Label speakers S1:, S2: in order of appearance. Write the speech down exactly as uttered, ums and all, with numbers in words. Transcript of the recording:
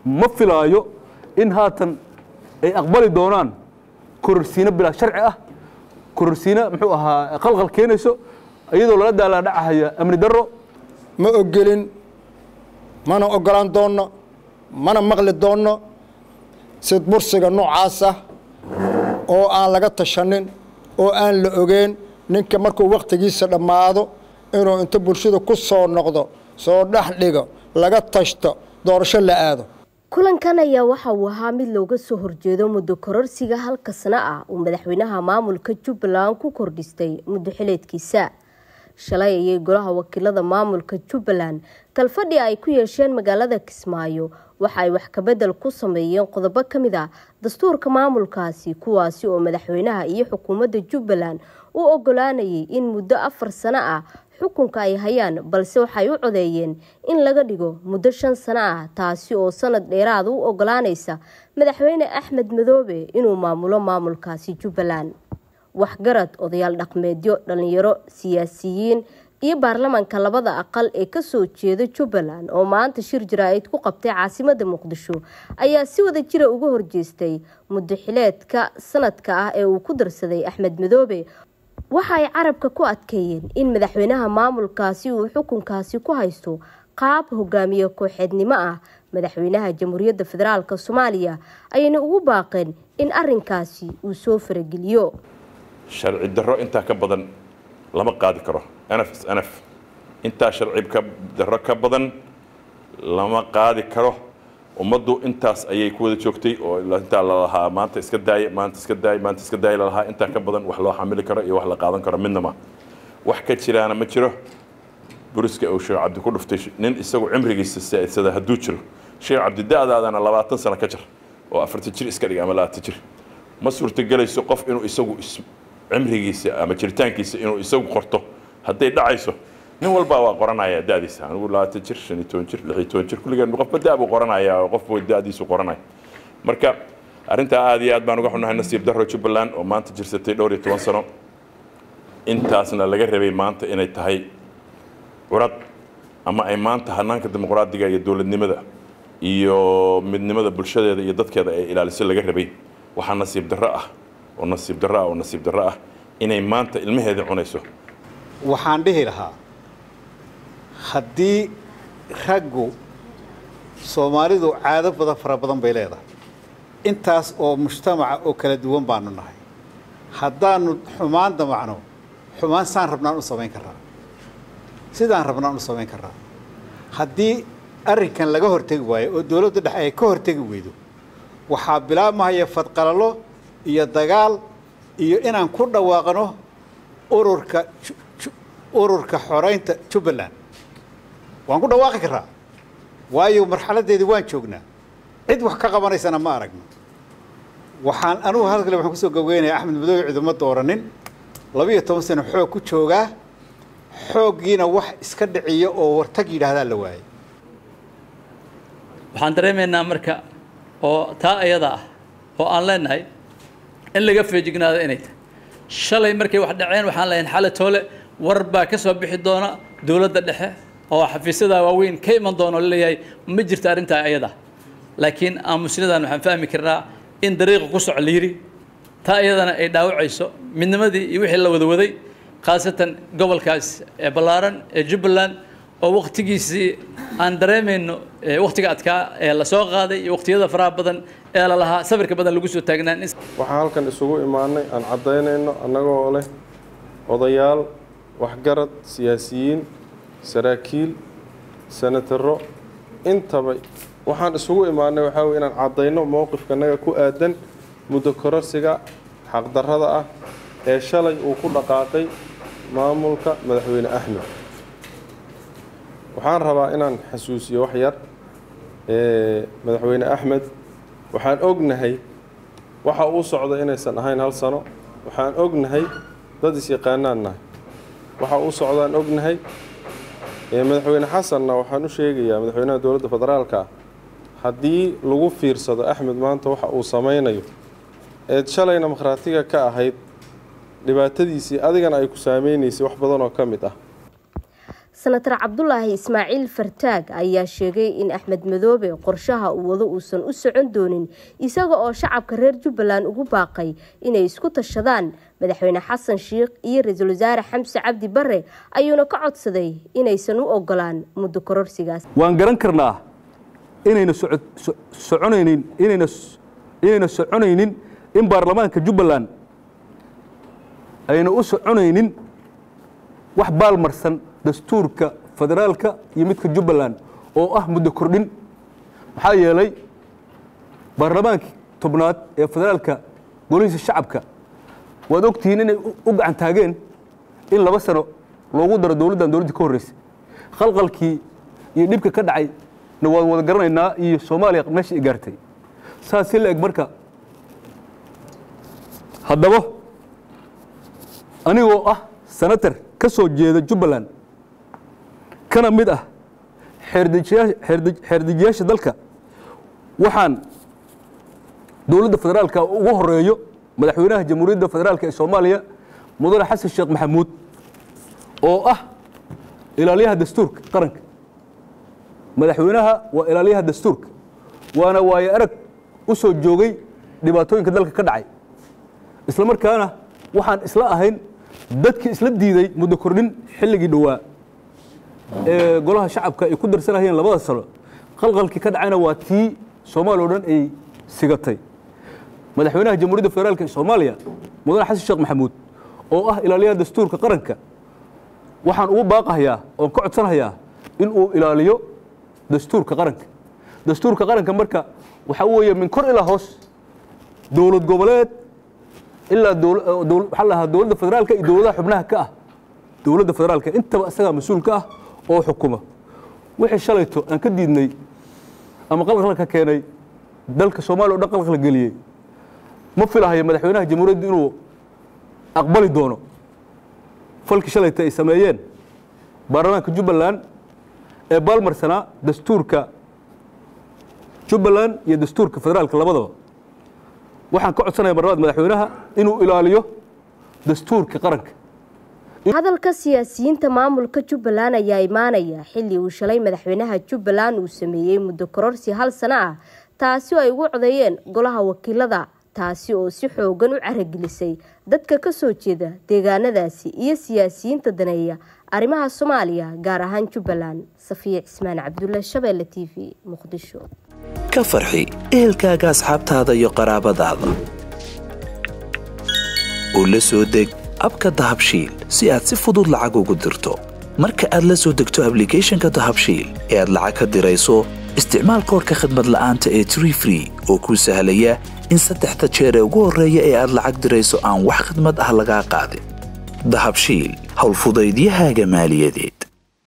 S1: ما فيلايو إن هاتن أي أقبل دونان كرسينا بلا شرع أه كرسينا محوها قلقل كينيسو أيضا ولا دا لا دعها هي أمر درو
S2: ما أقلين ما أنا أقلان دونا ما أنا مغلد دونا سيد برسيقا نوع عاسة أو آن لغا تشانين أو آن لأوغين نينكا مركو وقت جيسا لما هذا إنو انت برسيدو كسو نقضو سو نحليقو لغا تشتا دورشا لآدو
S3: kulankan ayaa waxa uu ahaa mid looga soo horjeedo muddo kororsiga halka sano ah oo madaxweynaha maamulka Jubbaland ku kordhistay muddo xileedkiisa shalay ayay golaha wakiilada maamulka Jubbaland kalfadhi ay ku yeesheen magaalada Kismaayo waxa ay wax ka bedel ku sameeyeen qodobo kamid ah dastuurka maamulkaasi kuwaasi oo madaxweynaha iyo xukuumadda Jubbaland u ogolaanayay in muddo afar sano ah xukunka ay hayaan balse waxay u codeeyeen in laga dhigo muddo shan sano ah taasi oo sanad dheeraad u ogolaanaysa madaxweyne Axmed Madoobe inuu maamulo maamulkaasi Jubbaland waxgarad odayaal dhaqameedyo dhalinyaro siyaasiyiin iyo baarlamaanka labada aqal ee ka soo jeeda Jubbaland oo maanta shir jiraa'id ku qabtay caasimadda Muqdisho ayaa si wada jir ah uga horjeestay muddo xileedka sanadka ah ee uu ku darsaday Axmed Madoobe waxay carabka ku adkeeyeen in madaxweynaha maamulkaasi uu xukunkaasi ku haysto qaab hogaamiye kooxeednimo ah madaxweynaha Jamhuuriyadda Federaalka Soomaaliya ayna ugu baaqeen in arrinkaasi uu soo farageliyo
S4: sharci darro inta ka badan lama qaadi karo anaf anaf inta sharci ka darro ka badan lama qaadi karo ummaddu intaas ayay ku wada joogtay oo inta la lahaa maanta iska daay maanta iska daay maanta iska daay la lahaa inta ka badan wax loo xamili karo iyo wax la qaadan karo midnama wax ka jiraana ma jiro buriska oo Sheekh Cabdi ku dhuftay nin isagu cimrigiisa saacidsada haduu jiro Sheekh Cabdi daadaadana labaatan sano ka jir oo afartan jir iska dhigay ama labaatan jir ma suurta galayso qof inuu isagu cimrigiisa ama jiritaankiisa inuu isagu qorto haday dhacayso nin walba waa qoranaya daadiisa anigu labaatan jir shan iyo toban jir lix iyo toban jir kulligan qof badaab uu qoranaya qof buu daadiisu qoranaya marka arinta aad iyo aad baan uga xunahay nasiib darro Jubbaland oo maanta jirsatay dhowr iyo toban sano intaasna laga rabay maanta inay tahay urad ama ay maanta hanaanka dimuqraadiga iyo dawladnimada iyo midnimada bulshadeeda iyo dadkeeda ay ilaaliso laga rabay waxa nasiib darro ah oo nasiib darro ah oo nasiib darro ah inay maanta ilmaheeda cunayso
S5: waxaan dhihi lahaa haddii raggu Soomaalidu caado badan fara badan bay leedahay intaas oo mujtamaca oo kala duwan baanu nahay haddaanu xumaan damacno xumaan saan rabnaan u samayn karaa sidaan rabnaan u samayn karaa haddii arrinkan laga hortagi waayo oo dawladda dhexe ay ka hortagi weydo waxaa bilaabmaya fadqalalo iyo dagaal iyo inaan ku dhawaaqno ururka ururka xoreynta Jubbaland waan ku dhawaaqi karaa waayo marxaladeedii waan joognaa cid wax ka qabanaysana ma aragno waxaan anigu halkale waxaan ku soo gabageynayaa Axmed Madoobe ciidamo dooranin laba iyo toban sano xoog ku jooga xooggiina wax iska dhiciyo oo wartag yiraahdaa la waayay
S6: waxaan dareemaynaa marka oo taa ayada ah oo aan leenahay in laga feejignaado inay tahay shalay markay wax dhaceen waxaan leeyahay xalay toole war baa ka soo bixi doona dawladda dhexe oo xafiisyada waaweyn ka iman doona leeyahay ma jirto arinta ayada laakiin aamusnadan waxaan fahmi karnaa in dariiqa ku soo liiri taa ayadana ay dhaawacayso midnimadii iyo wixii la wada waday qaasatan gobolkaas ee balaaran ee Jubbaland oo waqtigiisii aan dareemayno waqtiga adkaa ee la soo qaaday iyo waqtiyada faraha badan ee la lahaa sabirka badan lagu soo taagnaan
S7: waxaan halkan isugu imaanay aan cadeynayno annagoo leh odayaal waxgarad siyaasiyiin saraakiil senataro intaba waxaan isugu imaanay waxa weeye inaan cadeyno mowqifkanaga ku aadan muddo kororsiga xaq darrada ah ee shalay uu ku dhaqaaqay maamulka madaxweyne Axmed waxaan rabaa inaan xasuusiyo wax yar ee madaxweyne Axmed waxaan ognahay waxa uu socdo inaysan ahayn hal sano waxaan ognahay dad is yaqaanaanahay waxa uu socdaan ognahay ee madaxweyne Xasanna waxaan u sheegayaa madaxweynaha dawladda federaalka haddii lagu fiirsado Axmed maanta waxa uu samaynayo ee shalayna markhaatiga ka ahayd dhibaatadiisii adigana ay ku saameynaysa wax badan oo ka mid ah
S3: senator cabdulaahi ismaaciil fartaag ayaa sheegay in axmed madoobe qorshaha uu wado uusan u socon doonin isaga oo shacabka reer jubbaland ugu baaqay inay isku tashadaan madaxweyne xasan sheekh iyo ra-iisul wasaare xamse cabdi bare ayuuna ka codsaday inaysan u ogolaan muddo kororsigaas.
S1: waan garan karnaa inayna soconaynin inayna inayna soconaynin in baarlamaanka jubbaland ayna u soconaynin wax baalmarsan dastuurka federaalka iyo midka jubbaland oo ah muddo kordhin maxaa yeelay baarlamaankii tobnaad ee federaalka golihiisa shacabka waad ogtihiin inay u gacan taageen in laba sano loogu daro dowladdan dowladdii ka horreysay khalqalkii iyo dhibka ka dhacay na waan wada garanaynaa iyo soomaaliya meesha ay gaartay saas si la eg marka haddaba anigoo ah senator ka soo jeeda jubbaland kana mid ah xeerdejiyaasha dalka waxaan dowladda federaalka ugu horeeyo madaxweynaha jamhuuriyadda federaalka ee soomaaliya mudane xasan sheekh maxamuud oo ah ilaaliyaha dastuurka qaranka madaxweynaha waa ilaaliyaha dastuurka waana waayo arag u soo joogay dhibaatooyinka dalka ka dhacay isla markaana waxaan isla ahayn dadkii isla diiday muddo kordhin xilligii dhowaa ee golaha shacabka ay ku darsanayeen labada sano qalqalkii ka dhacayna waa tii soomaaliya oo dhan ay sigatay madaxweynaha jamhuuriyadda federaalka ee soomaaliya mudane xasan sheekh maxamuud oo ah ilaaliyaha dastuurka qaranka waxaan ugu baaqahayaa oon ka codsanahayaa in uu ilaaliyo dastuurka qaranka dastuurka qaranka marka waxaa weeye min kor ilaa hoos dowlad goboleed ilaa waxaa lahaa dowladda federaalka iyo dowladaha xubnaha ka ah dowladda federaalka intaba isagaa mas-uul ka ah oo xukuma wixii shalayto aan ka diidnay ama qalqalka keenay dalka soomaaliya o dhan qalqal geliyey ma filahayo madaxweynaha jamhuuriyadda inuu aqbali doono falkii shalayta ay sameeyeen baarlamaanka jubbaland ee baalmarsanaa dastuurka jubbaland iyo dastuurka federaalka labadaba waxaan ka codsanaya marlabaad madaxweynaha inuu ilaaliyo dastuurka qaranka.
S3: hadalka siyaasiyiinta maamulka jubbaland ayaa imaanaya xilli uu shalay madaxweynaha jubbaland uu sameeyey muddo kororsi hal sano ah taasi oo ay ugu codeeyeen golaha wakiilada taasi oo si xoogan u caragelisay dadka ka soo jeeda deegaanadaasi iyo siyaasiyiinta daneeya arrimaha soomaaliya gaar ahaan jubbaland. safiya cismaan cabdulle shabeelle t v muqdisho.
S8: ka farxi ehelkaaga asxaabtaada iyo qaraabadaada oo la soo deg abka dahabshiil si aad si fudud lacag ugu dirto marka aad la soo degto ablicathonka dahabshiil ee aad lacag ka dirayso isticmaal koodhka khidmad la'aanta ee tree free oo kuu sahlaya in saddexda jeer ee ugu horreeya ee aad lacag dirayso aan wax khidmad ah lagaa qaadin. dahabshiil howlfudaydiyahaaga maaliyadeed.